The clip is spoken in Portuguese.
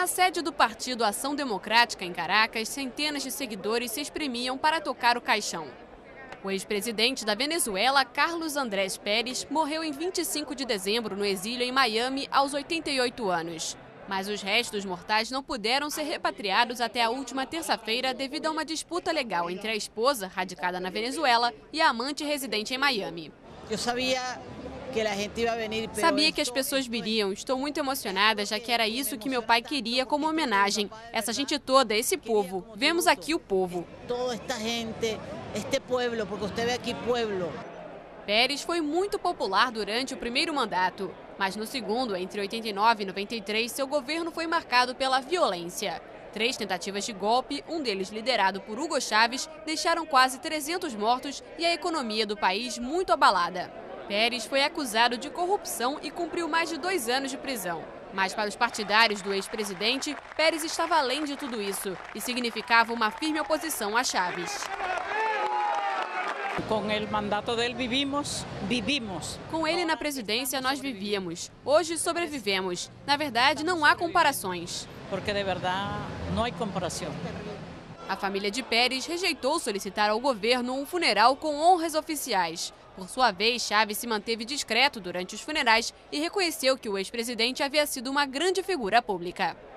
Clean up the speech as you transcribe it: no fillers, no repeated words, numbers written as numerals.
Na sede do Partido Ação Democrática, em Caracas, centenas de seguidores se espremiam para tocar o caixão. O ex-presidente da Venezuela, Carlos Andrés Pérez, morreu em 25 de dezembro no exílio em Miami, aos 88 anos. Mas os restos mortais não puderam ser repatriados até a última terça-feira devido a uma disputa legal entre a esposa, radicada na Venezuela, e a amante residente em Miami. Eu sabia que as pessoas viriam. Estou muito emocionada, já que era isso que meu pai queria como homenagem. Essa gente toda, esse povo. Vemos aqui o povo. Toda esta gente, este pueblo, porque você vê aqui pueblo. Pérez foi muito popular durante o primeiro mandato, mas no segundo, entre 89 e 93, seu governo foi marcado pela violência. 3 tentativas de golpe, um deles liderado por Hugo Chávez, deixaram quase 300 mortos e a economia do país muito abalada. Pérez foi acusado de corrupção e cumpriu mais de 2 anos de prisão. Mas para os partidários do ex-presidente, Pérez estava além de tudo isso e significava uma firme oposição a Chávez. Com o mandato dele vivimos. Com ele na presidência nós vivíamos. Hoje sobrevivemos. Na verdade, não há comparações. Porque de verdade não há comparação. A família de Pérez rejeitou solicitar ao governo um funeral com honras oficiais. Por sua vez, Chávez se manteve discreto durante os funerais e reconheceu que o ex-presidente havia sido uma grande figura pública.